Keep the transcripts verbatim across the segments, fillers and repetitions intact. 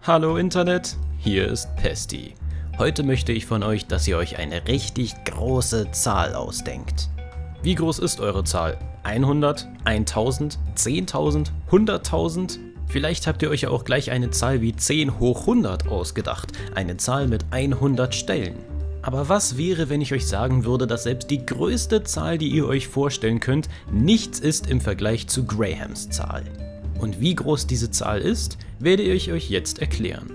Hallo Internet, hier ist Pesty. Heute möchte ich von euch, dass ihr euch eine richtig große Zahl ausdenkt. Wie groß ist eure Zahl? hundert, tausend, zehntausend, hunderttausend? Vielleicht habt ihr euch ja auch gleich eine Zahl wie zehn hoch hundert ausgedacht, eine Zahl mit hundert Stellen. Aber was wäre, wenn ich euch sagen würde, dass selbst die größte Zahl, die ihr euch vorstellen könnt, nichts ist im Vergleich zu Grahams Zahl? Und wie groß diese Zahl ist, werde ich euch jetzt erklären.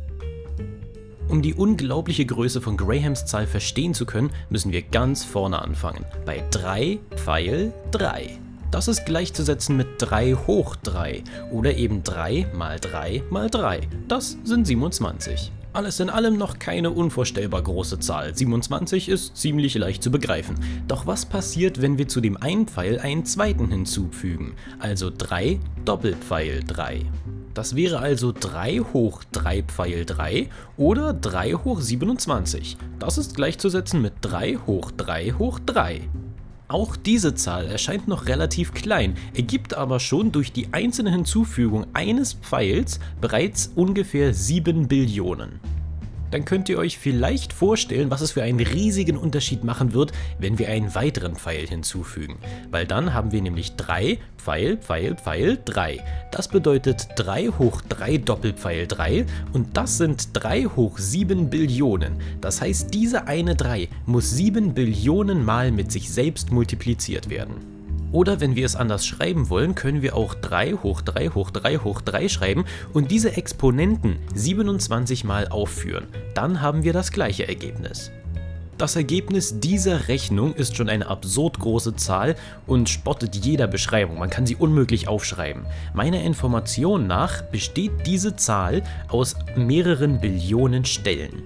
Um die unglaubliche Größe von Grahams Zahl verstehen zu können, müssen wir ganz vorne anfangen, bei drei Pfeil drei. Das ist gleichzusetzen mit drei hoch drei oder eben drei mal drei mal drei. Das sind siebenundzwanzig. Alles in allem noch keine unvorstellbar große Zahl. siebenundzwanzig ist ziemlich leicht zu begreifen. Doch was passiert, wenn wir zu dem einen Pfeil einen zweiten hinzufügen? Also drei Doppelpfeil drei. Das wäre also drei hoch drei Pfeil drei oder drei hoch siebenundzwanzig. Das ist gleichzusetzen mit drei hoch drei hoch drei. Auch diese Zahl erscheint noch relativ klein, ergibt aber schon durch die einzelne Hinzufügung eines Pfeils bereits ungefähr sieben Billionen. Dann könnt ihr euch vielleicht vorstellen, was es für einen riesigen Unterschied machen wird, wenn wir einen weiteren Pfeil hinzufügen. Weil dann haben wir nämlich drei Pfeil, Pfeil, Pfeil, drei. Das bedeutet drei hoch drei Doppelpfeil drei und das sind drei hoch sieben Billionen. Das heißt, diese eine drei muss sieben Billionen Mal mit sich selbst multipliziert werden. Oder wenn wir es anders schreiben wollen, können wir auch drei hoch drei hoch drei hoch drei schreiben und diese Exponenten siebenundzwanzig Mal aufführen. Dann haben wir das gleiche Ergebnis. Das Ergebnis dieser Rechnung ist schon eine absurd große Zahl und spottet jeder Beschreibung, man kann sie unmöglich aufschreiben. Meiner Information nach besteht diese Zahl aus mehreren Billionen Stellen.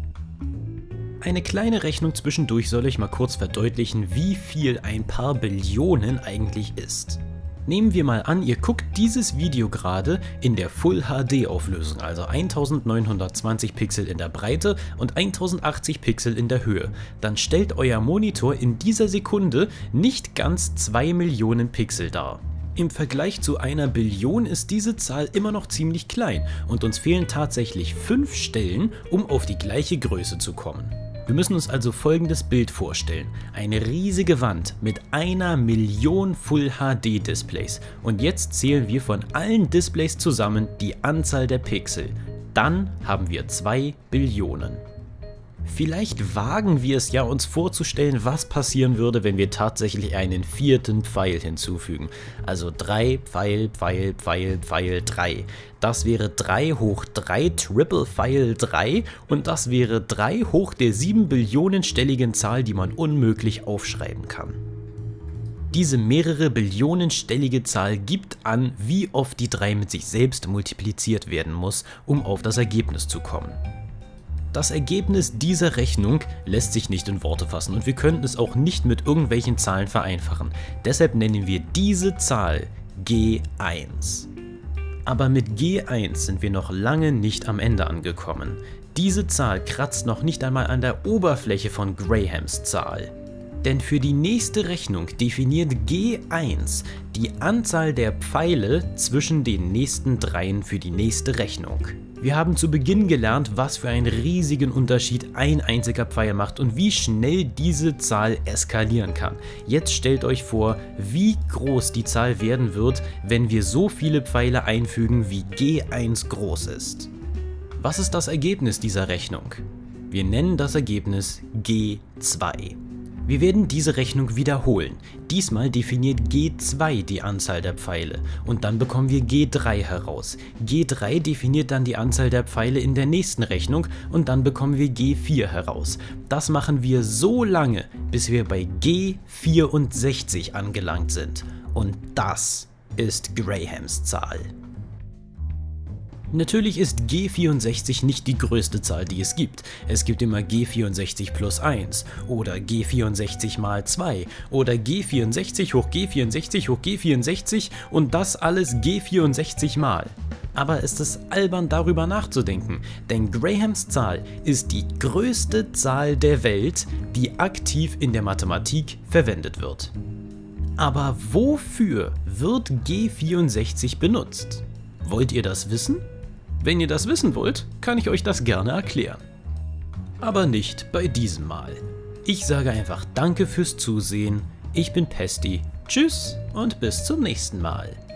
Eine kleine Rechnung zwischendurch soll euch mal kurz verdeutlichen, wie viel ein paar Billionen eigentlich ist. Nehmen wir mal an, ihr guckt dieses Video gerade in der Full H D Auflösung, also neunzehnhundertzwanzig Pixel in der Breite und tausendachtzig Pixel in der Höhe. Dann stellt euer Monitor in dieser Sekunde nicht ganz zwei Millionen Pixel dar. Im Vergleich zu einer Billion ist diese Zahl immer noch ziemlich klein und uns fehlen tatsächlich fünf Stellen, um auf die gleiche Größe zu kommen. Wir müssen uns also folgendes Bild vorstellen. Eine riesige Wand mit einer Million Full H D Displays. Und jetzt zählen wir von allen Displays zusammen die Anzahl der Pixel. Dann haben wir zwei Billionen. Vielleicht wagen wir es ja, uns vorzustellen, was passieren würde, wenn wir tatsächlich einen vierten Pfeil hinzufügen. Also drei Pfeil, Pfeil, Pfeil, Pfeil, drei. Das wäre drei hoch drei Triple Pfeil drei und das wäre drei hoch der sieben Billionenstelligen Zahl, die man unmöglich aufschreiben kann. Diese mehrere Billionenstellige Zahl gibt an, wie oft die drei mit sich selbst multipliziert werden muss, um auf das Ergebnis zu kommen. Das Ergebnis dieser Rechnung lässt sich nicht in Worte fassen und wir könnten es auch nicht mit irgendwelchen Zahlen vereinfachen. Deshalb nennen wir diese Zahl G eins. Aber mit G eins sind wir noch lange nicht am Ende angekommen. Diese Zahl kratzt noch nicht einmal an der Oberfläche von Grahams Zahl. Denn für die nächste Rechnung definiert G eins die Anzahl der Pfeile zwischen den nächsten dreien für die nächste Rechnung. Wir haben zu Beginn gelernt, was für einen riesigen Unterschied ein einziger Pfeil macht und wie schnell diese Zahl eskalieren kann. Jetzt stellt euch vor, wie groß die Zahl werden wird, wenn wir so viele Pfeile einfügen, wie G eins groß ist. Was ist das Ergebnis dieser Rechnung? Wir nennen das Ergebnis G zwei. Wir werden diese Rechnung wiederholen. Diesmal definiert G zwei die Anzahl der Pfeile und dann bekommen wir G drei heraus. G drei definiert dann die Anzahl der Pfeile in der nächsten Rechnung und dann bekommen wir G vier heraus. Das machen wir so lange, bis wir bei G vierundsechzig angelangt sind. Und das ist Grahams Zahl. Natürlich ist G vierundsechzig nicht die größte Zahl, die es gibt. Es gibt immer G vierundsechzig plus eins oder G vierundsechzig mal zwei oder G vierundsechzig hoch G vierundsechzig hoch G vierundsechzig und das alles G vierundsechzig mal. Aber es ist albern, darüber nachzudenken, denn Grahams Zahl ist die größte Zahl der Welt, die aktiv in der Mathematik verwendet wird. Aber wofür wird G vierundsechzig benutzt? Wollt ihr das wissen? Wenn ihr das wissen wollt, kann ich euch das gerne erklären. Aber nicht bei diesem Mal. Ich sage einfach danke fürs Zusehen. Ich bin Pesty. Tschüss und bis zum nächsten Mal.